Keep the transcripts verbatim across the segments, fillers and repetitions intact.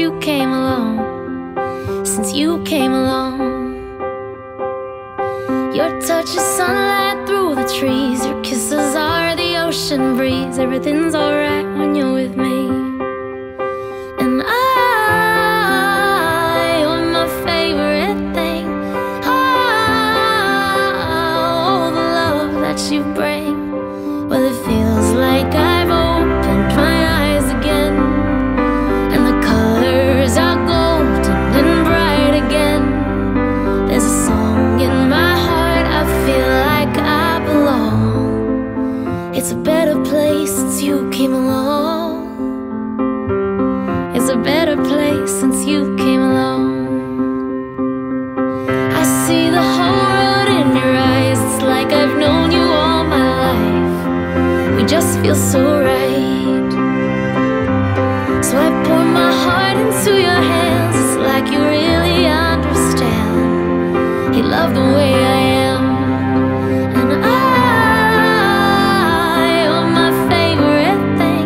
you came along, since you came along. Your touch is sunlight through the trees, your kisses are the ocean breeze. Everything's alright when you're with me. And I, you're my favorite thing. Oh, the love that you bring. Well, it feels like I've opened my eyes again, and the colors are golden and bright again. There's a song in my heart, I feel like I belong. It's a better place since you came along. It's a better place since you came along. I see the whole world in your eyes. It's like I've known you all my life. We just feel so right. So I pour my heart into your hands. It's like you really understand. You love the way I am. And I, you're my favorite thing.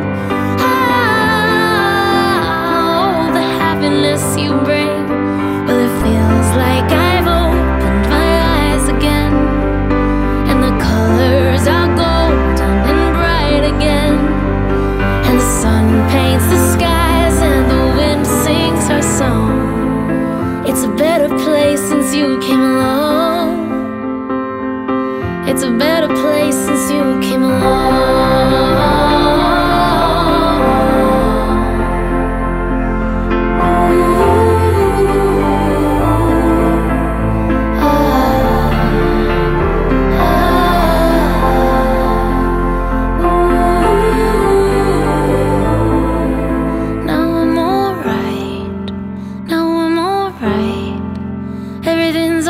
Oh, the happiness you bring. Well, it feels like I've opened my eyes again, and the colors are golden and bright again. And the sun paints the skies and the wind sings her song. It's a better place since you came along. It's a better place since you came along. Now I'm alright. Now I'm alright. Everything's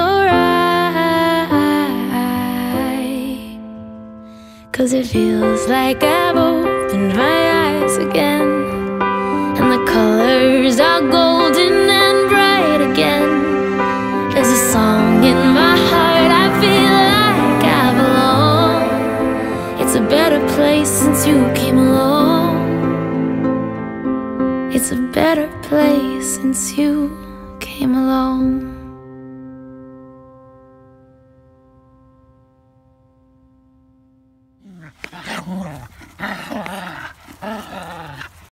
alright. 'Cause it feels like I've opened my eyes again, and the colors are golden and bright again. There's a song in my heart, I feel like I belong. It's a better place since you came along. It's a better place since you came along.